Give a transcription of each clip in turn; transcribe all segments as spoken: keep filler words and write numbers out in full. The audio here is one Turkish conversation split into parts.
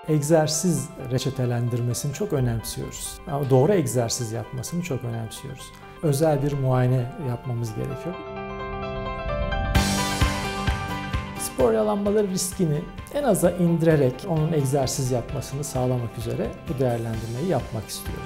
egzersiz reçetelendirmesini çok önemsiyoruz. Ama doğru egzersiz yapmasını çok önemsiyoruz. Özel bir muayene yapmamız gerekiyor. Spor yaralanmaları riskini en aza indirerek onun egzersiz yapmasını sağlamak üzere bu değerlendirmeyi yapmak istiyoruz.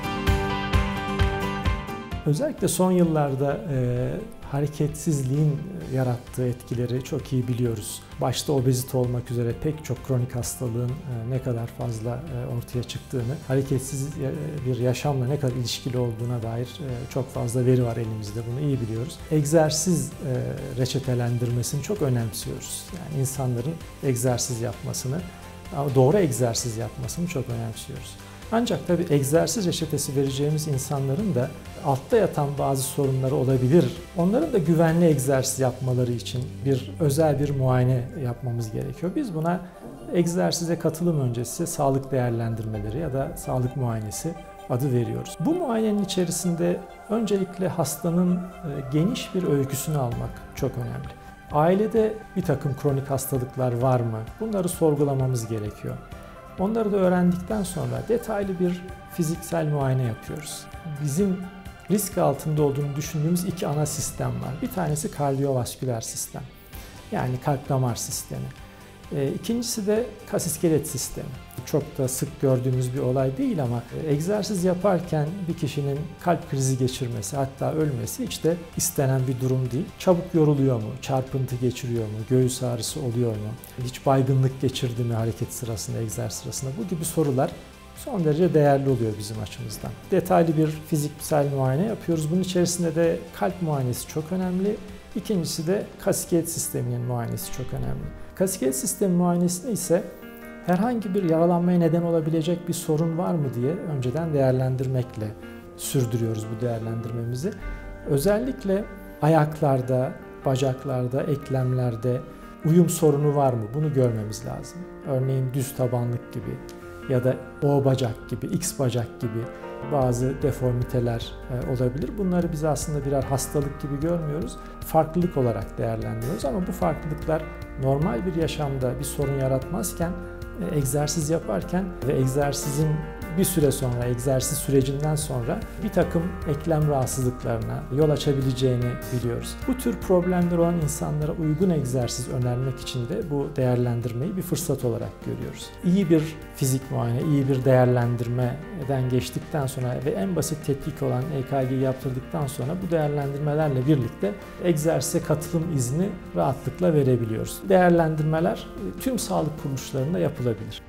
Özellikle son yıllarda e, hareketsizliğin yarattığı etkileri çok iyi biliyoruz. Başta obezite olmak üzere pek çok kronik hastalığın e, ne kadar fazla e, ortaya çıktığını, hareketsiz bir yaşamla ne kadar ilişkili olduğuna dair e, çok fazla veri var elimizde. Bunu iyi biliyoruz. Egzersiz e, reçetelendirmesini çok önemsiyoruz. Yani insanların egzersiz yapmasını, doğru egzersiz yapmasını çok önemsiyoruz. Ancak tabii egzersiz reçetesi vereceğimiz insanların da altta yatan bazı sorunları olabilir. Onların da güvenli egzersiz yapmaları için bir özel bir muayene yapmamız gerekiyor. Biz buna egzersize katılım öncesi sağlık değerlendirmeleri ya da sağlık muayenesi adı veriyoruz. Bu muayenenin içerisinde öncelikle hastanın geniş bir öyküsünü almak çok önemli. Ailede bir takım kronik hastalıklar var mı? Bunları sorgulamamız gerekiyor. Onları da öğrendikten sonra detaylı bir fiziksel muayene yapıyoruz. Bizim risk altında olduğunu düşündüğümüz iki ana sistem var. Bir tanesi kardiyovasküler sistem, yani kalp damar sistemi. İkincisi de kas iskelet sistemi. Çok da sık gördüğümüz bir olay değil ama egzersiz yaparken bir kişinin kalp krizi geçirmesi, hatta ölmesi hiç de istenen bir durum değil. Çabuk yoruluyor mu, çarpıntı geçiriyor mu, göğüs ağrısı oluyor mu, hiç baygınlık geçirdi mi hareket sırasında, egzersiz sırasında, bu gibi sorular son derece değerli oluyor bizim açımızdan. Detaylı bir fiziksel muayene yapıyoruz. Bunun içerisinde de kalp muayenesi çok önemli. İkincisi de kas iskelet sisteminin muayenesi çok önemli. Kas iskelet sistemi muayenesinde ise herhangi bir yaralanmaya neden olabilecek bir sorun var mı diye önceden değerlendirmekle sürdürüyoruz bu değerlendirmemizi. Özellikle ayaklarda, bacaklarda, eklemlerde uyum sorunu var mı? Bunu görmemiz lazım. Örneğin düz tabanlık gibi ya da O bacak gibi, X bacak gibi bazı deformiteler olabilir. Bunları biz aslında birer hastalık gibi görmüyoruz. Farklılık olarak değerlendiriyoruz ama bu farklılıklar normal bir yaşamda bir sorun yaratmazken egzersiz yaparken ve egzersizin bir süre sonra, egzersiz sürecinden sonra bir takım eklem rahatsızlıklarına yol açabileceğini biliyoruz. Bu tür problemler olan insanlara uygun egzersiz önermek için de bu değerlendirmeyi bir fırsat olarak görüyoruz. İyi bir fizik muayene, iyi bir değerlendirmeden geçtikten sonra ve en basit tetkik olan E K G'yi yaptırdıktan sonra bu değerlendirmelerle birlikte egzersize katılım izni rahatlıkla verebiliyoruz. Değerlendirmeler tüm sağlık kuruluşlarında yapılabilir.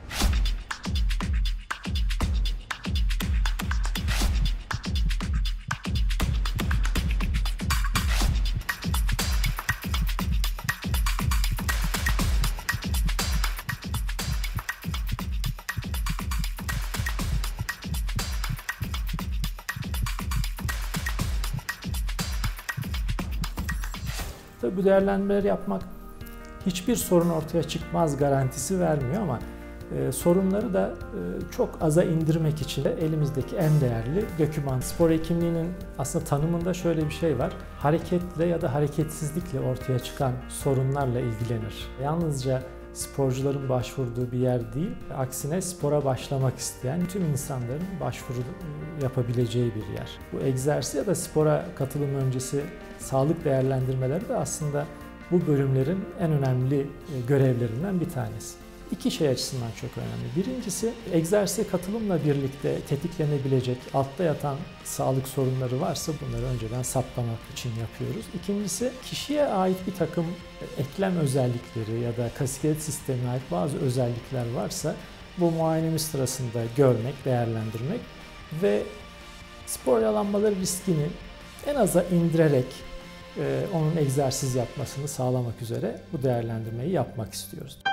Tabii bu değerlendirmeleri yapmak hiçbir sorun ortaya çıkmaz garantisi vermiyor ama e, sorunları da e, çok aza indirmek için de elimizdeki en değerli doküman. Spor hekimliğinin aslında tanımında şöyle bir şey var. Hareketle ya da hareketsizlikle ortaya çıkan sorunlarla ilgilenir. Yalnızca sporcuların başvurduğu bir yer değil, aksine spora başlamak isteyen tüm insanların başvuru yapabileceği bir yer. Bu egzersiz ya da spora katılım öncesi sağlık değerlendirmeleri de aslında bu bölümlerin en önemli görevlerinden bir tanesi. İki şey açısından çok önemli. Birincisi, egzersize katılımla birlikte tetiklenebilecek altta yatan sağlık sorunları varsa bunları önceden saptamak için yapıyoruz. İkincisi, kişiye ait bir takım eklem özellikleri ya da kas iskelet sistemine ait bazı özellikler varsa bu muayenemiz sırasında görmek, değerlendirmek ve spor yaralanmaları riskini en aza indirerek onun egzersiz yapmasını sağlamak üzere bu değerlendirmeyi yapmak istiyoruz.